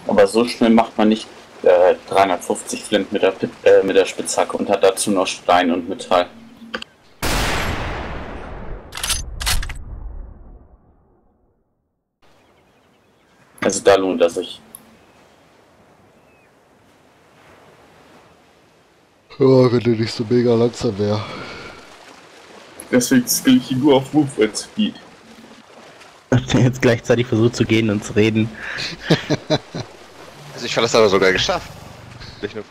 Aber so schnell macht man nicht 350 Flint mit der Spitzhacke und hat dazu noch Stein und Metall. Also da lohnt er sich. Ja, wenn der nicht so mega langsam wäre. Deswegen skill ich ihn nur auf Movement Speed. Habt ihr jetzt gleichzeitig versucht zu gehen und zu reden? Also ich fand das aber sogar geschafft. Nicht nur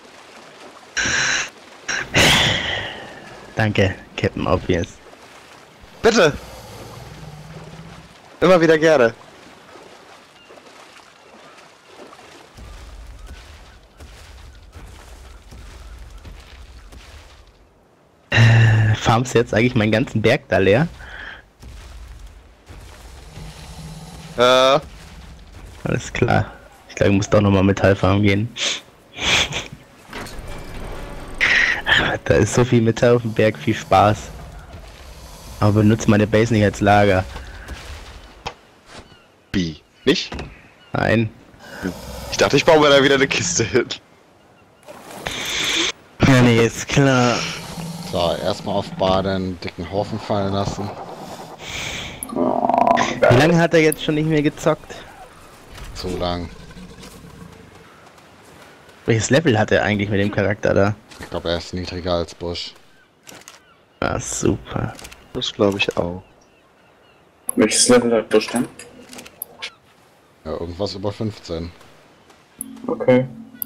Danke, Captain Obvious. Bitte! Immer wieder gerne. Farmst du jetzt eigentlich meinen ganzen Berg da leer? Alles klar. Ich glaube, ich muss doch nochmal Metallfarmen gehen. Da ist so viel Metall auf dem Berg, viel Spaß. Aber benutze meine Base nicht als Lager. Wie? Nicht? Nein. Ich dachte, ich baue mir da wieder eine Kiste hin. Ja, nee, ist klar. So, erstmal auf Bar den dicken Haufen fallen lassen. Wie lange hat er jetzt schon nicht mehr gezockt? Zu lang. Welches Level hat er eigentlich mit dem Charakter da? Ich glaube, er ist niedriger als Busch. Ah, super. Das glaube ich auch. Welches Level hat Busch denn? Ja, irgendwas über 15. Okay.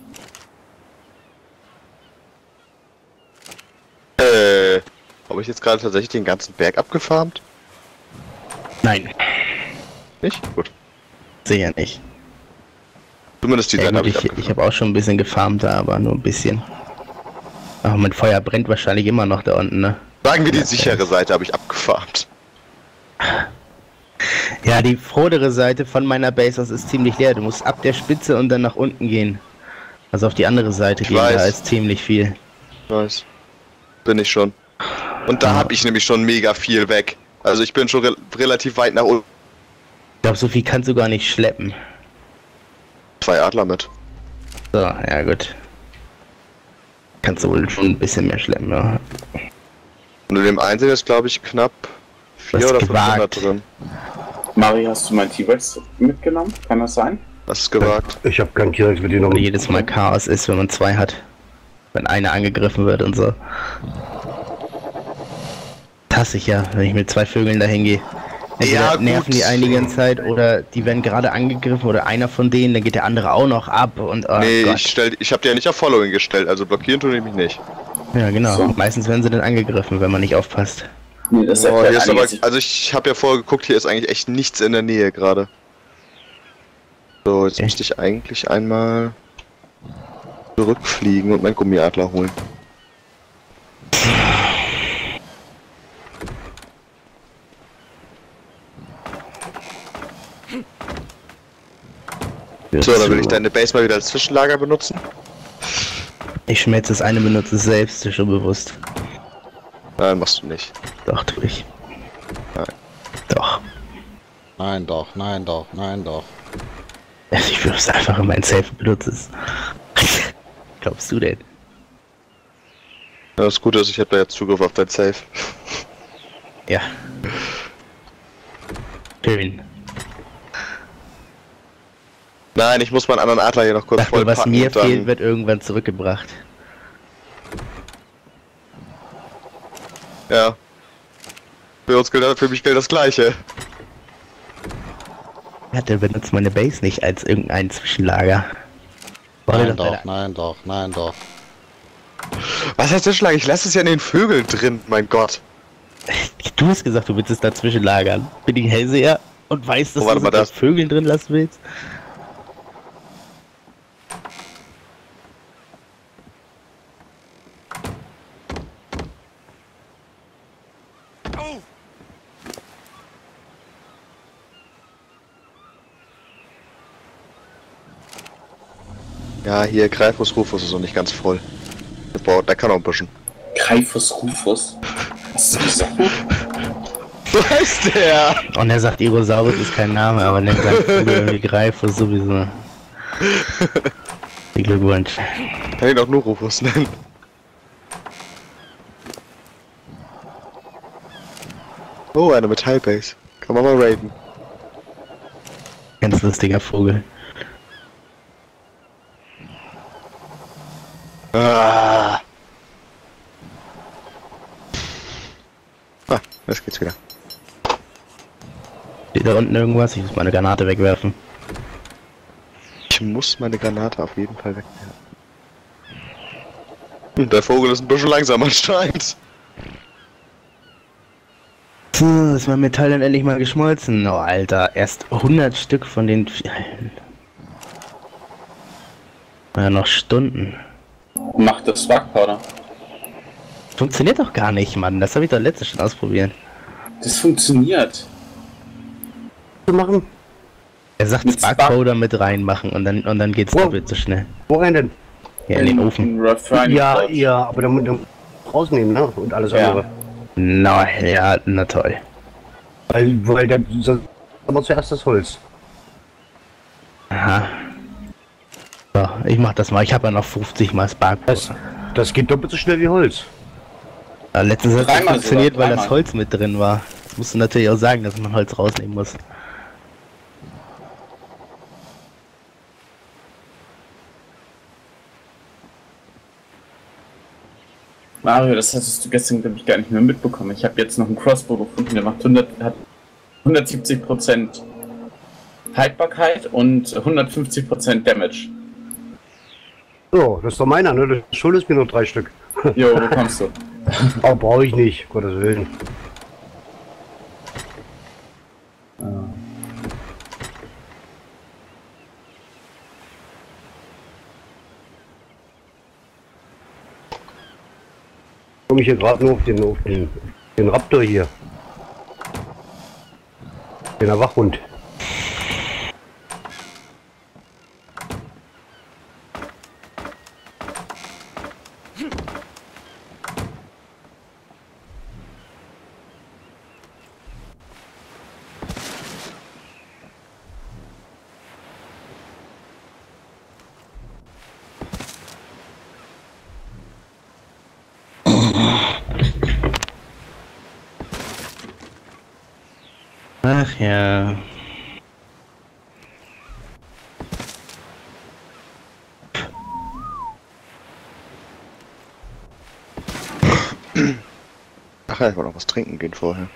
Habe ich jetzt gerade tatsächlich den ganzen Berg abgefarmt? Nein, Nicht? Gut. sicher nicht. Zumindest die Ja, Seite gut, habe ich ich abgefarmt. habe auch schon ein bisschen gefarmt da, aber nur ein bisschen. Aber mein Feuer brennt wahrscheinlich immer noch da unten, ne? Sagen wir, die sichere Seite habe ich abgefarmt. Ja, die vordere Seite von meiner Base aus ist ziemlich leer. Du musst ab der Spitze und dann nach unten gehen. Also auf die andere Seite Ich gehen, weiß. da ist ziemlich viel. Nice. Bin ich schon. Und da habe ich nämlich schon mega viel weg. Also ich bin schon relativ weit nach unten. Ich glaube, so viel kannst du gar nicht schleppen. 2 Adler mit. So, ja gut. Kannst du wohl schon ein bisschen mehr schleppen, ja. Und in dem Einzelnen ist, glaube ich, knapp 4 Das oder ist 500 gewagt. drin. Mari, hast du mein T-Rex mitgenommen? Kann das sein? Das ist gewagt. Ich habe keinen T-Rex mit dir Weil jedes Mal Chaos ist, wenn man 2 hat. Wenn einer angegriffen wird und so. Das hasse ich ja, wenn ich mit 2 Vögeln dahin gehe. Entweder Ja, gut. nerven die einen die ganze Zeit oder die werden gerade angegriffen oder einer von denen, dann geht der andere auch noch ab und oh Nee, Gott. ich habe dir ja nicht auf Following gestellt, also blockieren tue ich mich nicht. Ja genau, So. meistens werden sie dann angegriffen, wenn man nicht aufpasst. Nee, das Oh, erklärt hier ist aber, einiges. also ich habe ja vorher geguckt, hier ist eigentlich echt nichts in der Nähe gerade. So, jetzt Okay. müsste ich eigentlich einmal zurückfliegen und meinen Gummiadler holen. So, dann will ich deine Base mal wieder als Zwischenlager benutzen. Ich schmelze das eine, benutze es selbst, ist schon bewusst. Nein, machst du nicht. Doch, tu ich. Nein. Doch. Nein doch, nein doch, nein doch. Ich würde es einfach in mein Safe benutzen. Glaubst du denn? Ja, das Gute ist, ich habe da jetzt Zugriff auf dein Safe. Ja. Schön. Nein, ich muss meinen anderen Adler hier noch kurz Sag mir, was vollpacken mir und dann... fehlt, wird irgendwann zurückgebracht. Ja. Für mich gilt das Gleiche. Ja, der benutzt meine Base nicht als irgendein Zwischenlager. War der Nein doch bei doch, der- nein doch, nein doch. Was heißt das Schlag? Ich lasse es ja in den Vögeln drin, mein Gott. Du hast gesagt, du willst es dazwischen lagern. Bin ich Hellseher und weiß, dass Oh, warte du mal, es mit das- Vögeln drin lassen willst? Ja, hier, Greifus Rufus ist noch nicht ganz voll. Der kann auch ein bisschen. Greifus Rufus. Was ist das? So heißt der! Und er sagt, Irosaurus ist kein Name, aber nennt sein Vogel irgendwie Greifus sowieso. Viel Glückwunsch. Kann ihn auch nur Rufus nennen. Oh, eine Metallbase. Kann man mal raiden. Ganz lustiger Vogel. Ah, jetzt geht's wieder. Steht da unten irgendwas? Ich muss meine Granate wegwerfen. Ich muss meine Granate auf jeden Fall wegwerfen. Der Vogel ist ein bisschen langsam anscheinend. So, ist mein Metall dann endlich mal geschmolzen? Oh, Alter, erst 100 Stück von den... Ja, noch Stunden. Macht das Spark Powder. Funktioniert doch gar nicht, Mann. Das habe ich doch letztes schon ausprobiert. Das funktioniert. Zu machen? Er sagt Mit Spark Powder mit reinmachen und dann geht's doppelt so schnell. Wo rein denn? Ja, in den Ofen. Refining Ja, Pouch. ja, aber dann rausnehmen, ne? Und alles Ja. andere. Na, ja, na toll. Weil dann aber zuerst das Holz. Aha. So, ich mach das mal. Ich habe ja noch 50 mal Spark Das, Powder. das geht doppelt so schnell wie Holz. Ja, letztens hat es Dreimal funktioniert, sogar, weil das dreimal. Holz mit drin war. Das musst du natürlich auch sagen, dass man Holz rausnehmen muss. Mario, das hattest du gestern, glaube ich, gar nicht mehr mitbekommen. Ich habe jetzt noch einen Crossbow gefunden, der macht 170% Haltbarkeit und 150% Damage. So, das ist doch meiner, ne? Du schuldest mir nur 3 Stück. Jo, wo kommst du? Aber brauche ich nicht, Gottes Willen. Komme ich hier gerade nur auf den Raptor hier. Den Wachhund. Ach ja. Ach ja, ich wollte noch was trinken gehen vorher.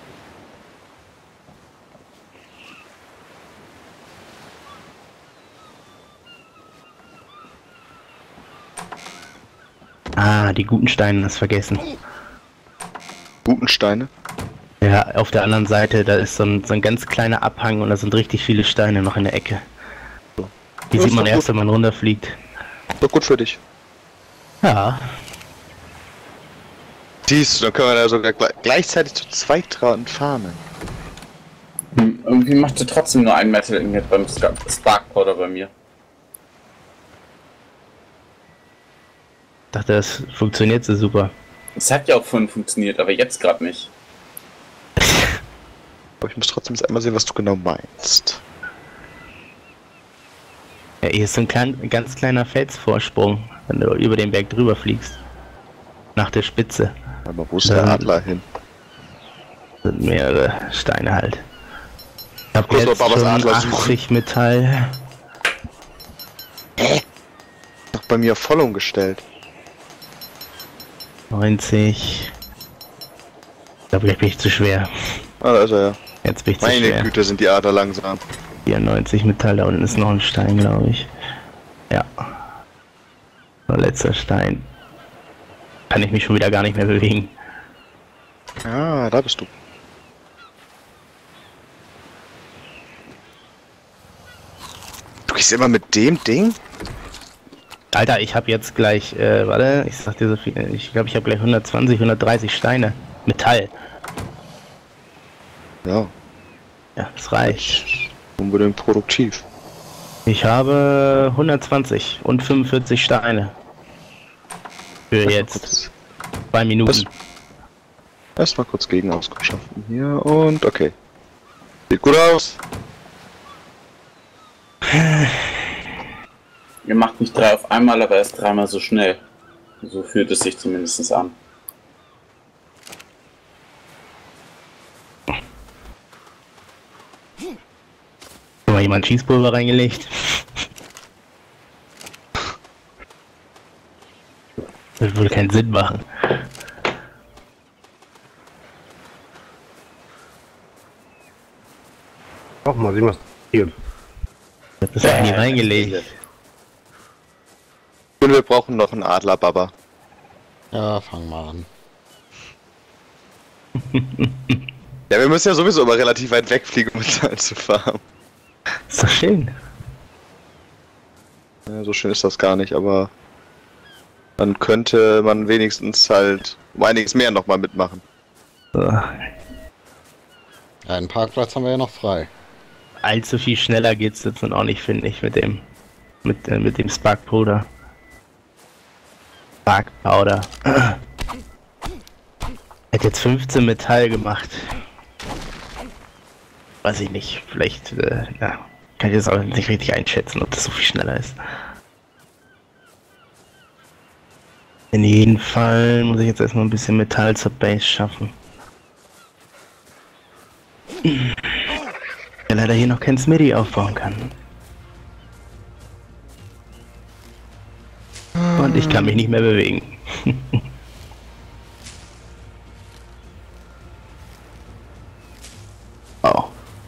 Ah, die guten Steine, das vergessen. Guten Steine. Ja, auf der anderen Seite, da ist so ein ganz kleiner Abhang und da sind richtig viele Steine noch in der Ecke. Die Ja, sieht ist man doch erst, gut. wenn man runterfliegt. Doch gut für dich. Ja, Siehst du, dann können wir da sogar gleichzeitig zu zweit dran farmen. Irgendwie macht er trotzdem nur ein Metal Ingot beim Spark Powder bei mir. dachte, das funktioniert so super. Es hat ja auch vorhin funktioniert, aber jetzt gerade nicht. Aber ich muss trotzdem jetzt einmal sehen, was du genau meinst. Ja, hier ist so ein ganz kleiner Felsvorsprung, wenn du über den Berg drüber fliegst. Nach der Spitze. Aber wo ist der Adler hin? Sind mehrere Steine halt. Ich hab Muss jetzt doch Babas schon Adler suchen. 80 Metall. Doch bei mir voll umgestellt. 90. Ich glaube, jetzt bin ich zu schwer. Ah, da ist er ja. Jetzt bin ich zu Meine schwer. Güte, sind die Adler langsam. 94 Metall, da unten ist noch ein Stein, glaube ich. Ja. So, letzter Stein. Kann ich mich schon wieder gar nicht mehr bewegen. Ah, da bist du. Du gehst immer mit dem Ding? Alter, ich habe jetzt gleich, warte, ich sag dir so viel, ich glaube, ich habe gleich 120, 130 Steine. Metall. Ja, Ja, das reicht. unbedingt produktiv. Ich habe 120 und 45 Steine. Für jetzt 2 Minuten. Erstmal kurz Gegenauskunft schaffen hier und okay. Sieht gut aus. Ihr macht nicht 3 auf einmal, aber erst 3-mal so schnell. So fühlt es sich zumindest an. Hat mal jemand Schießpulver reingelegt? Das würde wohl keinen Sinn machen. Doch, mal sehen, was hier. Das ist ja nie reingelegt. Und wir brauchen noch einen Adler, Baba. Ja, fang mal an. Ja, wir müssen ja sowieso immer relativ weit wegfliegen, um Metall zu farmen. Ist doch schön. Ja, so schön ist das gar nicht, aber dann könnte man wenigstens halt um einiges mehr nochmal mitmachen. So. Ja, einen Parkplatz haben wir ja noch frei. Allzu viel schneller geht's jetzt dann auch nicht, finde ich, mit dem Spark Powder. Spark Powder. Hätte jetzt 15 Metall gemacht. Weiß ich nicht, vielleicht, ja, kann ich das auch nicht richtig einschätzen, ob das so viel schneller ist. In jedem Fall muss ich jetzt erstmal ein bisschen Metall zur Base schaffen. Der leider hier noch kein Smithy aufbauen kann. Und ich kann mich nicht mehr bewegen. Oh.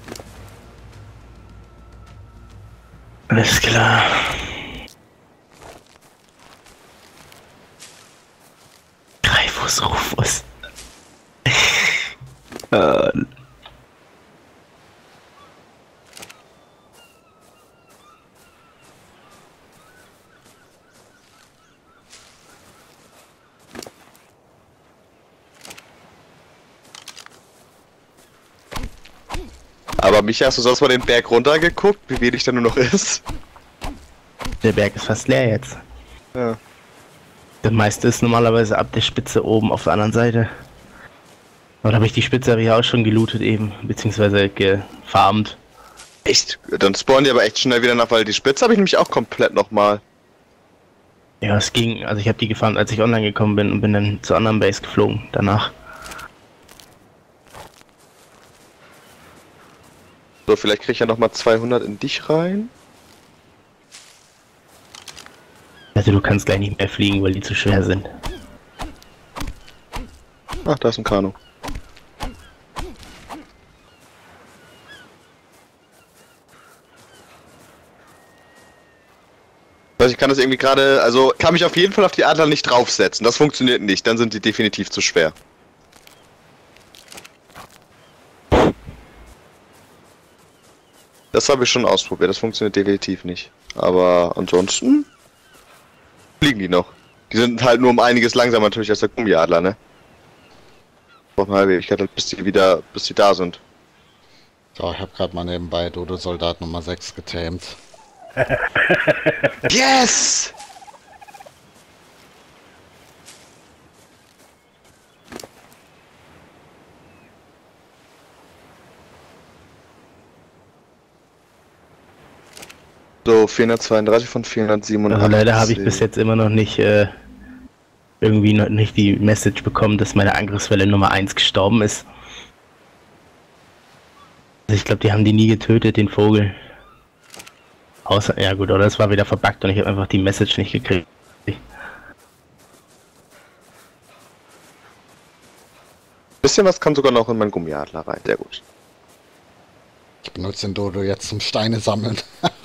Alles klar. Greifus Rufus. Aber Micha, hast du sonst mal den Berg runtergeguckt, wie wenig da nur noch ist? Der Berg ist fast leer jetzt. Ja. Das meiste ist normalerweise ab der Spitze oben auf der anderen Seite. Aber da habe ich die Spitze habe ich auch schon gelootet eben, beziehungsweise gefarmt. Echt? Dann spawnen die aber echt schnell wieder nach, weil die Spitze habe ich nämlich auch komplett nochmal. Ja, es ging. Also ich habe die gefarmt, als ich online gekommen bin und bin dann zur anderen Base geflogen danach. So, vielleicht kriege ich ja nochmal 200 in dich rein. Also du kannst gleich nicht mehr fliegen, weil die zu schwer sind. Ach, da ist ein Kanu. Also ich kann das irgendwie gerade, also kann mich auf jeden Fall auf die Adler nicht draufsetzen. Das funktioniert nicht, dann sind die definitiv zu schwer. Das habe ich schon ausprobiert, das funktioniert definitiv nicht. Aber ansonsten fliegen die noch. Die sind halt nur um einiges langsamer natürlich als der Gummiadler, ne? Braucht eine halbe Ewigkeit, bis die da sind. So, ich habe gerade mal nebenbei Dodo Soldat Nummer 6 getamed. Yes! So, 432 von 487. Also leider habe ich bis jetzt immer noch nicht irgendwie noch nicht die Message bekommen, dass meine Angriffswelle Nummer 1 gestorben ist. Also ich glaube, die haben die nie getötet, den Vogel. Außer, ja gut, oder es war wieder verbuggt und ich habe einfach die Message nicht gekriegt. Bisschen was kann sogar noch in meinen Gummiadler rein, sehr gut. Ich benutze den Dodo jetzt zum Steine sammeln.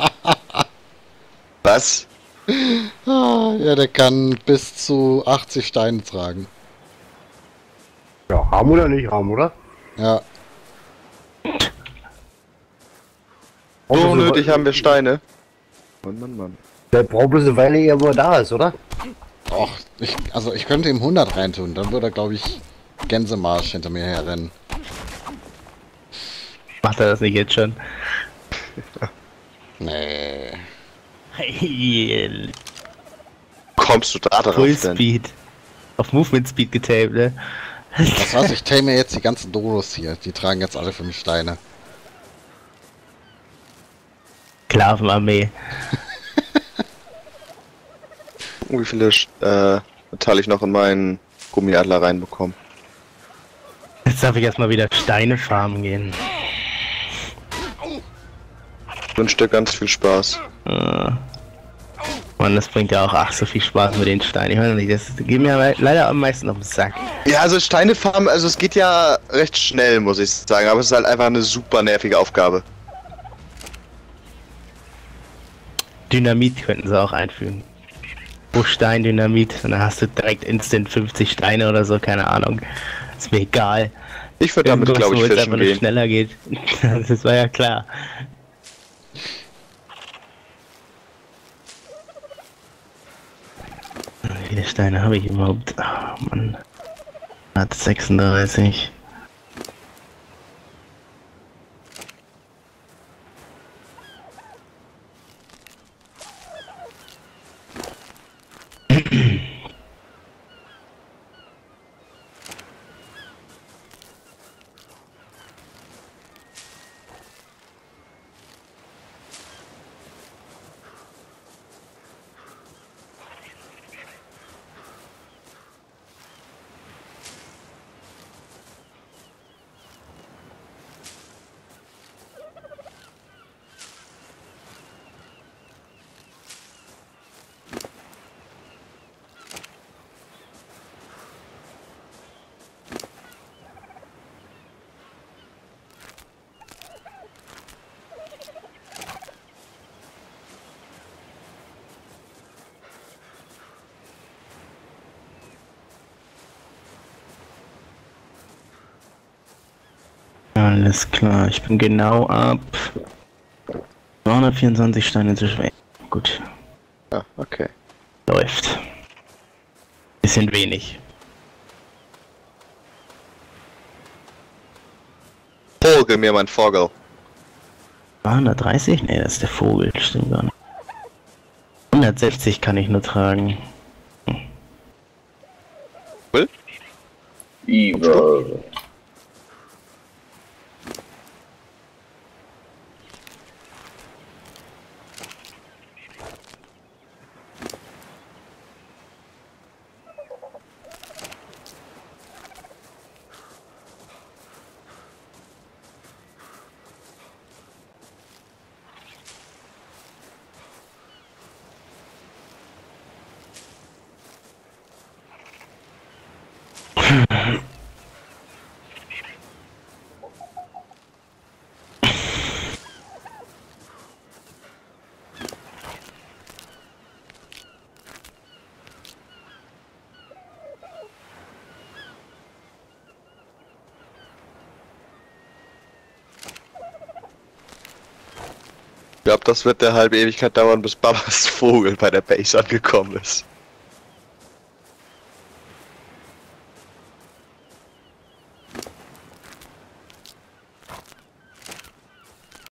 Was? Ja, der kann bis zu 80 Steine tragen. Ja, haben oder nicht haben, oder? Ja, So nötig haben wir Steine. Mann. Der braucht bloß eine Weile, ehe er da ist, oder? och, ich könnte ihm 100 reintun, dann würde er, glaube ich, Gänsemarsch hinter mir herrennen. Macht er das nicht jetzt schon? Nee. Hey, Kommst du da drauf Full denn? Speed. Auf Movement Speed getaped, ne? Das war's, ich tame jetzt die ganzen Dodos hier. Die tragen jetzt alle 5 Steine. Sklavenarmee. gucken, wie viele Metalle ich noch in meinen Gummiadler reinbekomme. Jetzt darf ich erstmal wieder Steine farmen gehen. Ich wünsche dir ganz viel Spaß. Mann, das bringt ja auch so viel Spaß mit den Steinen. Ich weiß nicht, das geht mir leider am meisten auf den Sack. Ja, also Steine farmen, also es geht ja recht schnell, muss ich sagen, aber es ist halt einfach eine super nervige Aufgabe. Dynamit könnten sie auch einfügen. Pro Stein Dynamit, und dann hast du direkt instant 50 Steine oder so, keine Ahnung. Ist mir egal. Ich würde damit, glaube ich, wo es fischen einfach nur gehen. schneller geht. Das war ja klar. Wie viele Steine habe ich überhaupt? Oh, Mann. Hat 36. Alles klar, ich bin genau ab 224 Steine zu schwer. Gut, Ja, okay. läuft. Bisschen wenig. Folge mir, mein Vogel. 230? Ne, das ist der Vogel, stimmt gar nicht. 160 kann ich nur tragen. Evil. Ich glaube, das wird der halbe Ewigkeit dauern, bis Babas Vogel bei der Base angekommen ist.